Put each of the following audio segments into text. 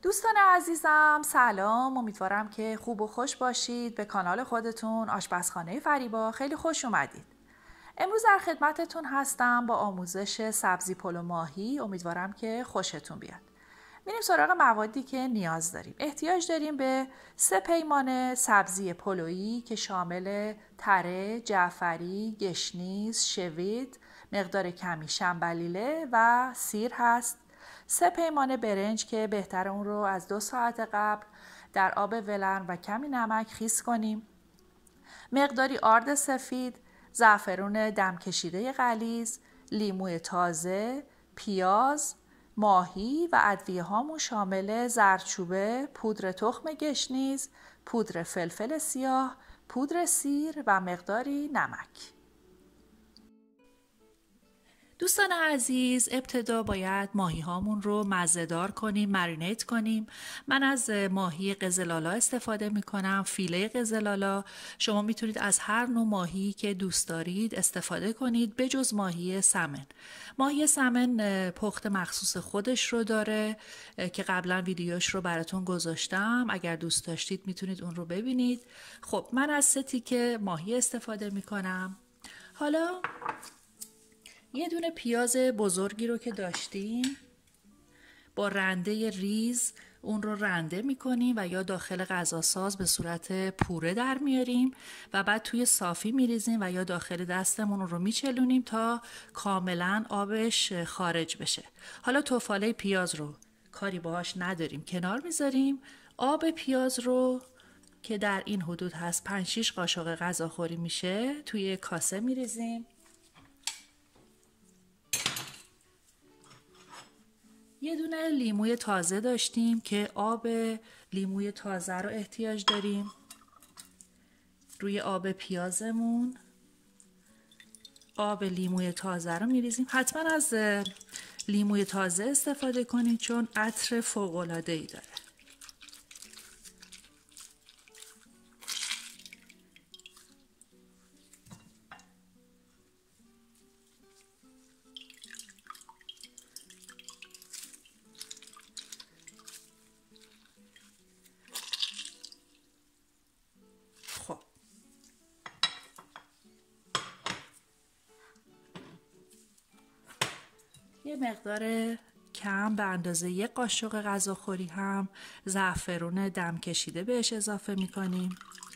دوستان عزیزم سلام، امیدوارم که خوب و خوش باشید. به کانال خودتون آشپزخانه فریبا خیلی خوش اومدید. امروز در خدمتتون هستم با آموزش سبزی پلو ماهی. امیدوارم که خوشتون بیاد. میریم سراغ موادی که نیاز داریم. احتیاج داریم به 3 پیمانه سبزی پلویی که شامل تره، جعفری، گشنیز، شوید، مقدار کمی شنبلیله و سیر هست. 3 پیمانه برنج که بهتر اون رو از 2 ساعت قبل در آب ولرم و کمی نمک خیس کنیم. مقداری آرد سفید، زعفرون دم کشیده غلیظ، لیموی تازه، پیاز، ماهی و ادویه هامون شامل زردچوبه، پودر تخم گشنیز، پودر فلفل سیاه، پودر سیر و مقداری نمک. دوستان عزیز، ابتدا باید ماهی هامون رو مزه‌دار کنیم، مرینیت کنیم. من از ماهی قزلالا استفاده می کنم، فیله قزلالا. شما میتونید از هر نوع ماهی که دوست دارید استفاده کنید بجز ماهی سمن. ماهی سمن پخت مخصوص خودش رو داره که قبلا ویدیوش رو براتون گذاشتم. اگر دوست داشتید میتونید اون رو ببینید. خب من از 3 تیکه ماهی استفاده می کنم. حالا یه دونه پیاز بزرگی رو که داشتیم با رنده ریز اون رو رنده میکنیم و یا داخل غذاساز به صورت پوره در میاریم و بعد توی صافی میریزیم و یا داخل دستمون رو میچلونیم تا کاملا آبش خارج بشه. حالا تفاله پیاز رو کاری باهاش نداریم، کنار میذاریم. آب پیاز رو که در این حدود هست 5-6 قاشق غذاخوری میشه توی کاسه میریزیم. یه دونه لیموی تازه داشتیم که آب لیموی تازه رو احتیاج داریم. روی آب پیازمون آب لیموی تازه رو میریزیم. حتما از لیموی تازه استفاده کنید چون عطر فوق‌العاده‌ای داره. خب یه مقدار کم به اندازه 1 قاشق غذاخوری هم زعفرون دم کشیده بهش اضافه میکنیم.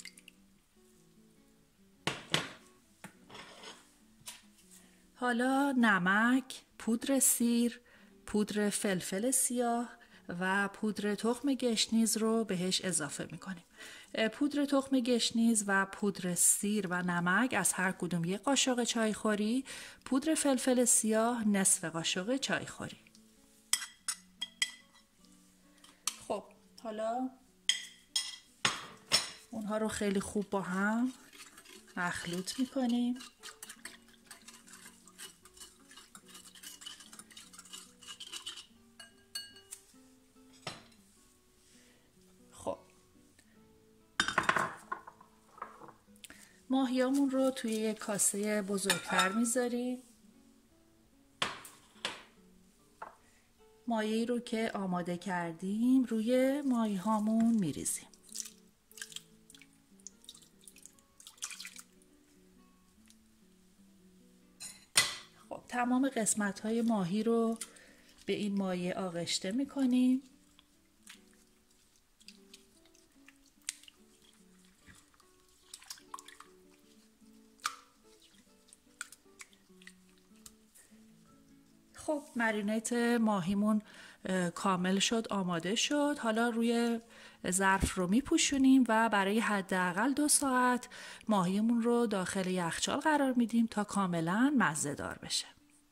حالا نمک، پودر سیر، پودر فلفل سیاه و پودر تخم گشنیز رو بهش اضافه میکنیم. پودر تخم گشنیز و پودر سیر و نمک از هر کدوم 1 قاشق چای خوری، پودر فلفل سیاه نصف قاشق چای خوری. خب حالا اونها رو خیلی خوب با هم مخلوط میکنیم. ماهیامون رو توی یک کاسه بزرگتر میذاریم. مایه‌ای رو که آماده کردیم روی ماهی‌هامون میریزیم. خب تمام قسمت‌های ماهی رو به این مایه آغشته میکنیم. خب مرینیت ماهیمون کامل شد، آماده شد. حالا روی ظرف رو میپوشونیم و برای حداقل 2 ساعت ماهیمون رو داخل یخچال قرار میدیم تا کاملا مزه دار بشه.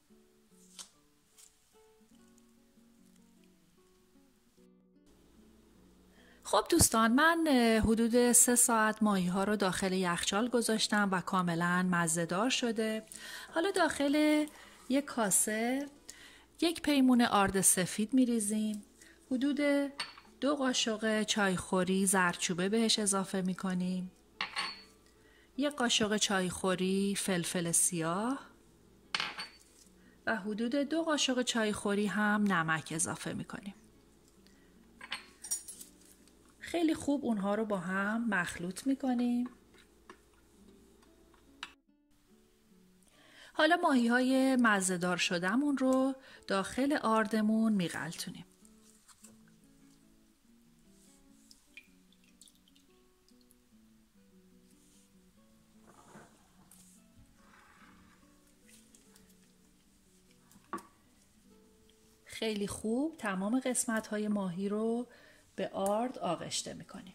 خب دوستان، من حدود 3 ساعت ماهی ها رو داخل یخچال گذاشتم و کاملا مزه دار شده. حالا داخل یک کاسه 1 پیمونه آرد سفید میریزیم. حدود 2 قاشق چایخوری زردچوبه بهش اضافه میکنیم. 1 قاشق چایخوری فلفل سیاه و حدود 2 قاشق چایخوری هم نمک اضافه میکنیم. خیلی خوب اونها رو با هم مخلوط میکنیم. حالا ماهی‌های مزه‌دار شده‌مون رو داخل آردمون میغلتونیم. خیلی خوب تمام قسمت‌های ماهی رو به آرد آغشته می‌کنیم.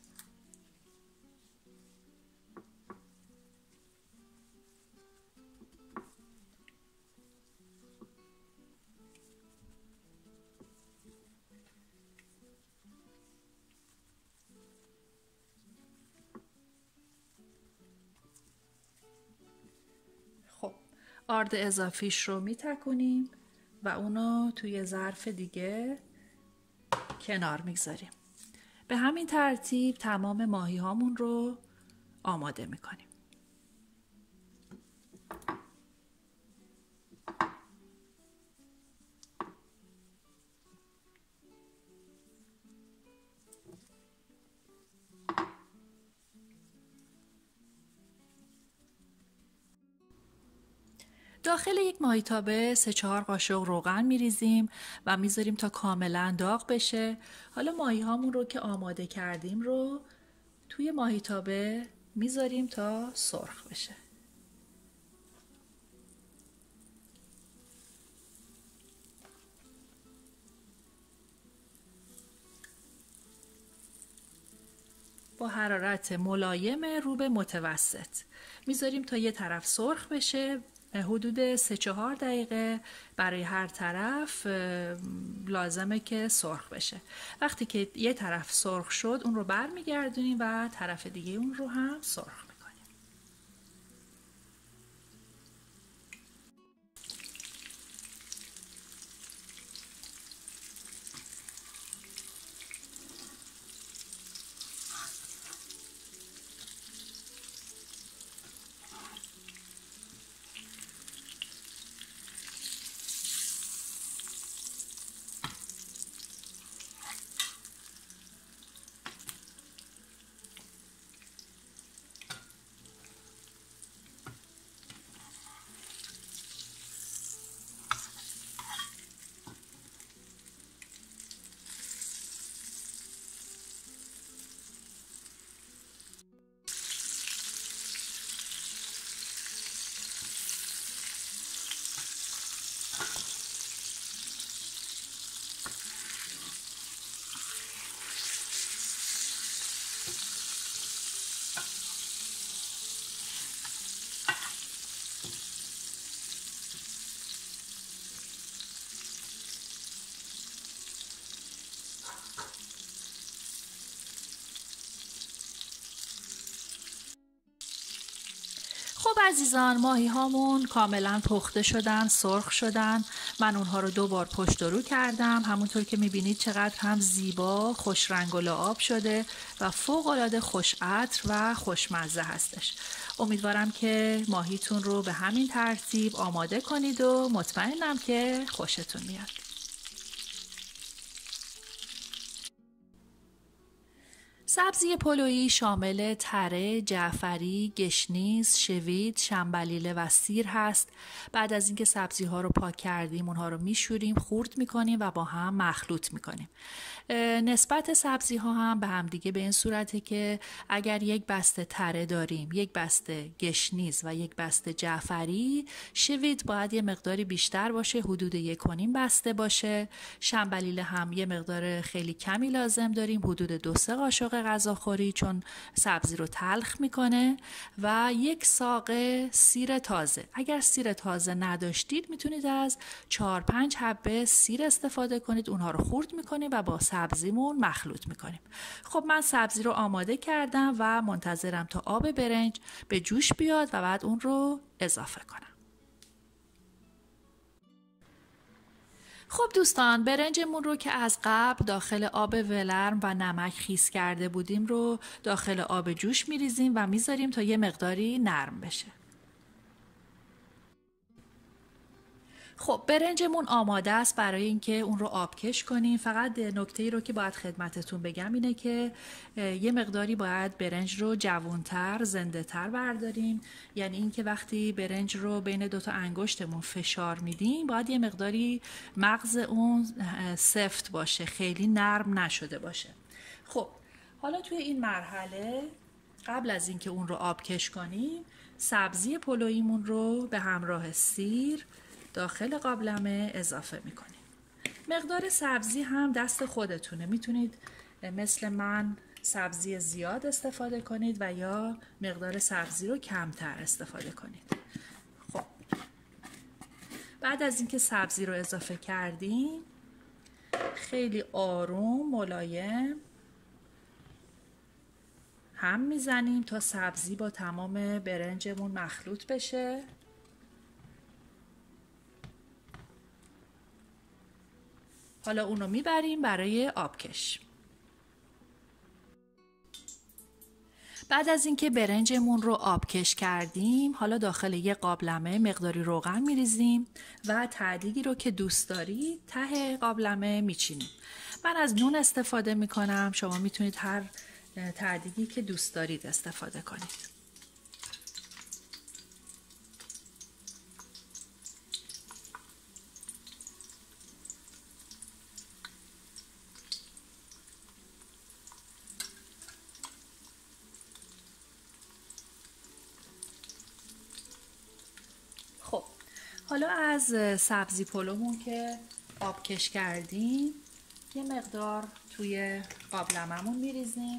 خب آرد اضافیش رو می‌تکونیم و اونو توی ظرف دیگه کنار می‌گذاریم. به همین ترتیب تمام ماهی هامون رو آماده می‌کنیم. داخل یک ماهیتابه 3-4 قاشق روغن میریزیم و میذاریم تا کاملا داغ بشه. حالا ماهی هامون رو که آماده کردیم رو توی ماهیتابه میذاریم تا سرخ بشه. با حرارت ملایم رو به متوسط میذاریم تا یه طرف سرخ بشه. حدود 3-4 دقیقه برای هر طرف لازمه که سرخ بشه. وقتی که یه طرف سرخ شد اون رو برمیگردونیم و طرف دیگه اون رو هم سرخ میکنیم. خب عزیزان، ماهی هامون کاملا پخته شدن، سرخ شدن. من اونها رو 2 بار پشت و رو کردم. همونطور که میبینید چقدر هم زیبا، خوش رنگ و لعاب شده و فوق العاده خوش عطر و خوشمزه هستش. امیدوارم که ماهیتون رو به همین ترتیب آماده کنید و مطمئنم که خوشتون میاد. سبزی پلویی شامل تره، جعفری، گشنیز، شوید، شنبلیله و سیر هست. بعد از اینکه سبزی ها رو پاک کردیم اونها رو میشوریم، خورد میکنیم و با هم مخلوط میکنیم. نسبت سبزی ها هم به هم دیگه به این صورته که اگر یک بسته تره داریم، یک بسته گشنیز و یک بسته جعفری، شوید باید یه مقداری بیشتر باشه، حدود 1.5 بسته باشه. شنبلیله هم یه مقدار خیلی کمی لازم داریم، حدود 2-3 قاشق غذاخوری، چون سبزی رو تلخ میکنه. و 1 ساقه سیر تازه. اگر سیر تازه نداشتید میتونید از 4-5 حبه سیر استفاده کنید. اونها رو خورد میکنیم و با سبزیمون مخلوط میکنیم. خب من سبزی رو آماده کردم و منتظرم تا آب برنج به جوش بیاد و بعد اون رو اضافه کنم. خب دوستان، برنجمون رو که از قبل داخل آب ولرم و نمک خیس کرده بودیم رو داخل آب جوش میریزیم و میذاریم تا یه مقداری نرم بشه. خب برنجمون آماده است برای اینکه اون رو آبکش کنیم. فقط نکته‌ای رو که باید خدمتتون بگم اینه که یه مقداری باید برنج رو جوان‌تر، زنده‌تر برداریم. یعنی اینکه وقتی برنج رو بین دوتا انگشتمون فشار میدیم باید یه مقداری مغز اون سفت باشه، خیلی نرم نشده باشه. خب حالا توی این مرحله قبل از اینکه اون رو آبکش کنیم سبزی پلویمون رو به همراه سیر داخل قابلمه اضافه میکنیم. مقدار سبزی هم دست خودتونه، میتونید مثل من سبزی زیاد استفاده کنید و یا مقدار سبزی رو کمتر استفاده کنید. خب بعد از اینکه سبزی رو اضافه کردیم خیلی آروم ملایم هم میزنیم تا سبزی با تمام برنجمون مخلوط بشه. حالا اونو میبریم برای آبکش. بعد از اینکه برنجمون رو آبکش کردیم حالا داخل یه قابلمه مقداری روغن میریزیم و تعدیگی رو که دوست دارید ته قابلمه میچینیم. من از نون استفاده میکنم، شما میتونید هر تعدیگی که دوست دارید استفاده کنید. خب حالا از سبزی پلومون که آبکش کردیم یه مقدار توی قابلممون میریزیم.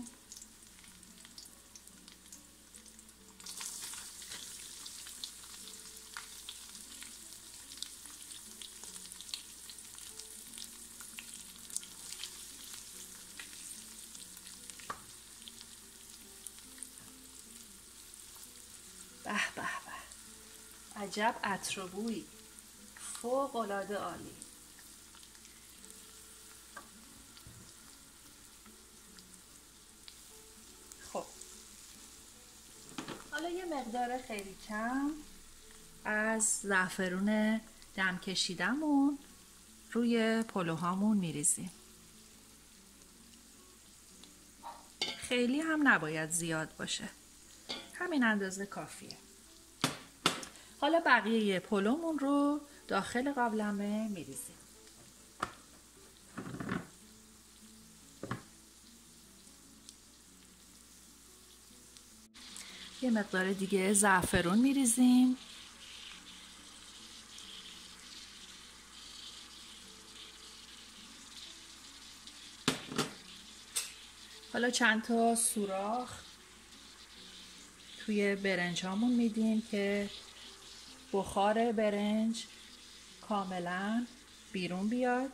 به به به، عجب عطر و بویی، فوق العاده عالی. خب حالا یه مقدار خیلی کم از زعفرون دم کشیدمون روی پلوهامون میریزیم. خیلی هم نباید زیاد باشه، همین اندازه کافیه. حالا بقیه پلومون رو داخل قابلمه میریزیم. یه مقدار دیگه زعفرون میریزیم. حالا چند تا سوراخ توی برنج هامون میدیم که بخار برنج کاملا بیرون بیاد.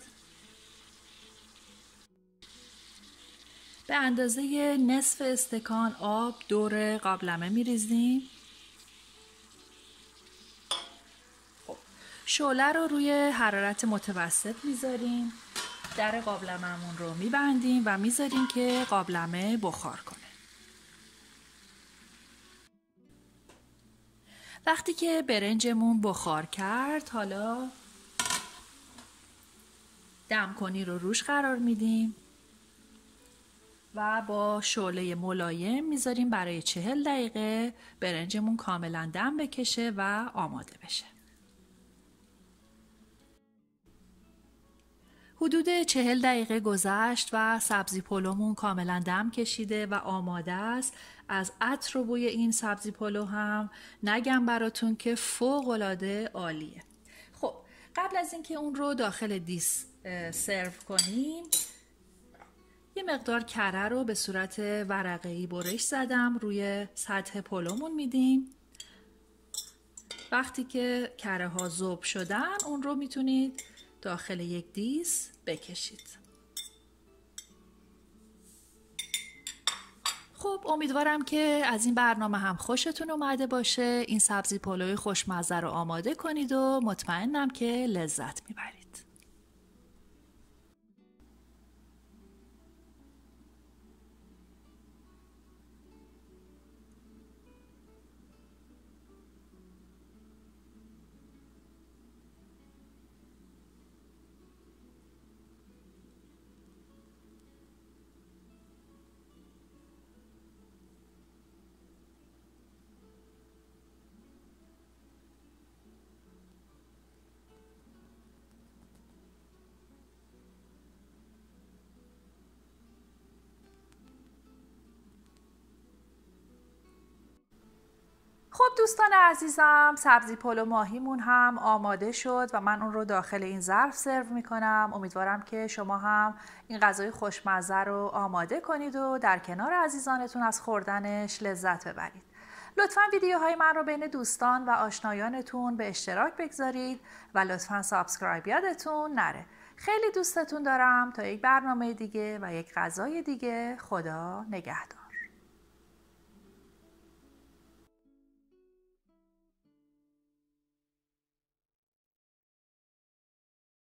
به اندازه نصف استکان آب دور قابلمه میریزیم. خب شعله رو روی حرارت متوسط میذاریم، در قابلمه‌مون رو میبندیم و میذاریم که قابلمه بخار کنه. وقتی که برنجمون بخار کرد حالا دمکنی رو روش قرار میدیم و با شعله ملایم میذاریم برای 40 دقیقه برنجمون کاملا دم بکشه و آماده بشه. حدود 40 دقیقه گذشت و سبزی پلومون کاملا دم کشیده و آماده است. از عطر و بوی این سبزی پلو هم نگم براتون که فوق العاده عالیه. خب قبل از اینکه اون رو داخل دیس سرو کنیم یه مقدار کره رو به صورت ورقه‌ای برش زدم روی سطح پلومون میدیم. وقتی که کره ها ذوب شدن اون رو میتونید داخل یک دیس بکشید. خب امیدوارم که از این برنامه هم خوشتون اومده باشه. این سبزی پلوی خوشمزه رو آماده کنید و مطمئنم که لذت میبرید. دوستان عزیزم، سبزی پلو ماهیمون هم آماده شد و من اون رو داخل این ظرف سرو میکنم. امیدوارم که شما هم این غذای خوشمزه رو آماده کنید و در کنار عزیزانتون از خوردنش لذت ببرید. لطفاً ویدیوهای من رو بین دوستان و آشنایانتون به اشتراک بگذارید و لطفاً سابسکرایب یادتون نره. خیلی دوستتون دارم. تا یک برنامه دیگه و یک غذای دیگه، خدا نگهدار.